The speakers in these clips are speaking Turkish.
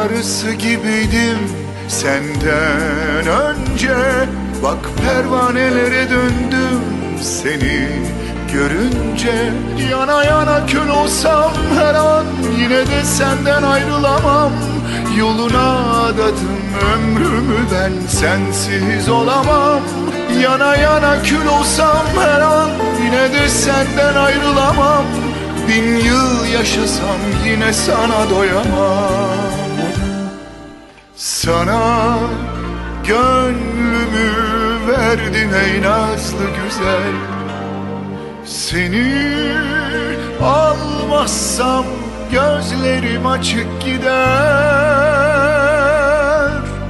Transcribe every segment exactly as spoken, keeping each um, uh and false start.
arısı gibiydim senden önce. Bak pervanelere döndüm seni görünce. Yana yana kül olsam her an yine de senden ayrılamam. Yoluna adadım ömrümü, ben sensiz olamam. Yana yana kül olsam her an yine de senden ayrılamam. Bin yıl yaşasam yine sana doyamam. Sana gönlümü verdim ey nazlı güzel. Seni almazsam gözlerim açık gider.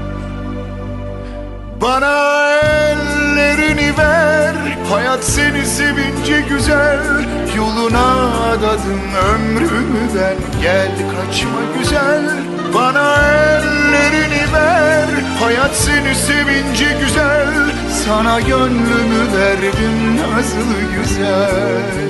Bana ellerini ver, hayat seni sevince güzel. Yoluna adadım ömrümü ben, gel kaçma güzel. Bana ellerini ver, hayat seni sevince güzel. Sana gönlümü verdim nazlı güzel.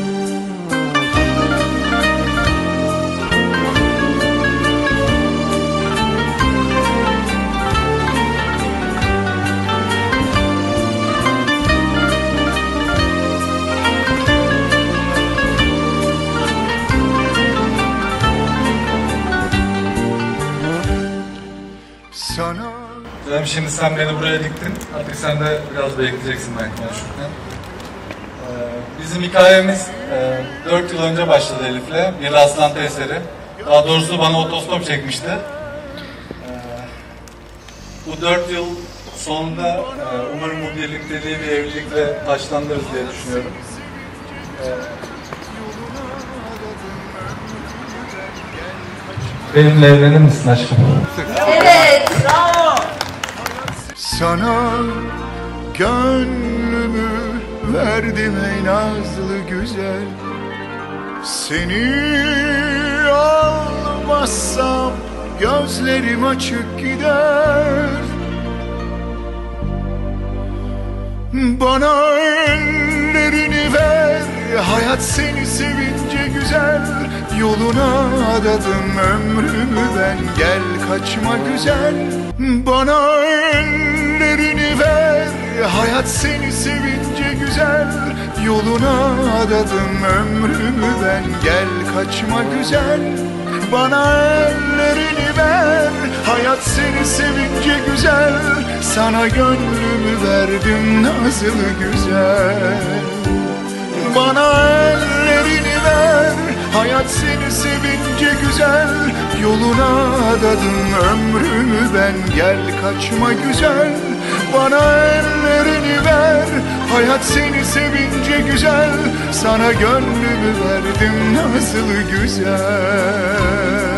Sana... Canım, şimdi sen beni buraya diktin. Artık sen de biraz bekleyeceksin ben konuşurken. Ee, bizim hikayemiz e, dört yıl önce başladı Elif'le. Bir rastlantı eseri. Daha doğrusu bana otostop çekmişti. Ee, bu dört yıl sonunda e, umarım bu birlikteliği bir evlilikle taşlandırırız diye düşünüyorum. Ee, benimle evlenir misin aşkım? Evet. Bravo. Sana gönlümü verdim ey nazlı güzel. Seni almazsam gözlerim açık gider. Bana ellerini ver, hayat seni sevince güzel. Yoluna adadım ömrümü ben, gel kaçma güzel. Bana ellerini ver, hayat seni sevince güzel. Yoluna adadım ömrümü ben, gel kaçma güzel. Bana ellerini ver, hayat seni sevince güzel. Sana gönlümü verdim nazlı güzel. Bana ellerini ver, hayat seni sevince güzel. Yoluna adadım ömrümü ben, gel kaçma güzel. Bana ellerini ver, hayat seni sevince güzel. Sana gönlümü verdim nazlı güzel.